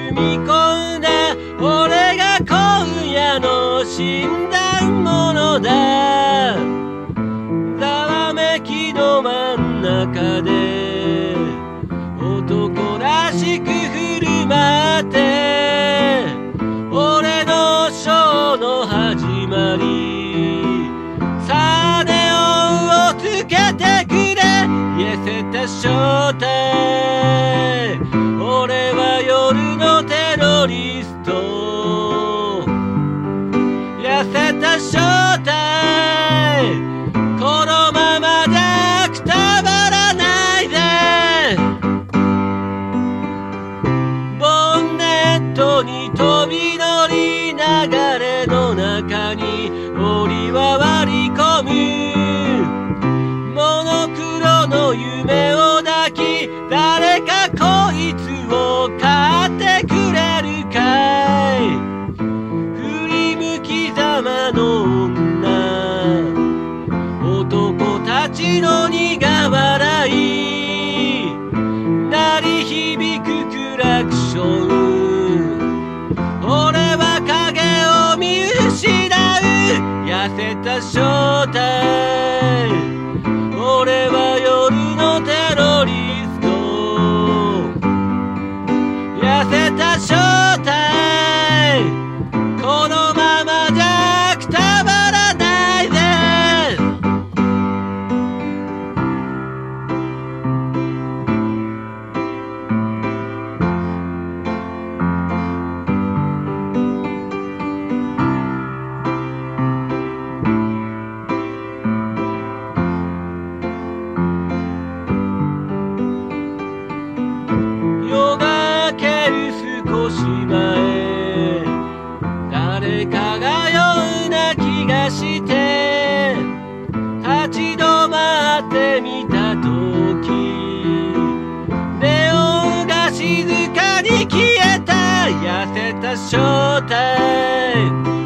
み込んだ俺が今夜の死んだものだ。ざわめきの真ん中で男らしく振る舞って俺のショーの始まりさあネオンをつけてくれ痩せた正体俺は夜のテロリスト痩せた正体このままじゃくたばらないでボンネットに飛び乗り流れの中に檻は割り込むモノクロの夢を抱き誰かこいつを買ってくれるかい振り向きざまの女男たちの苦笑い鳴り響くクラクション俺は影を見失う痩せた正体俺は夜のテロリスト痩せた正体このままじゃくたばらないで夜が明ける少し前誰かが酔うな気がして立ち止まってみたときネオンが静かに消えた痩せた正体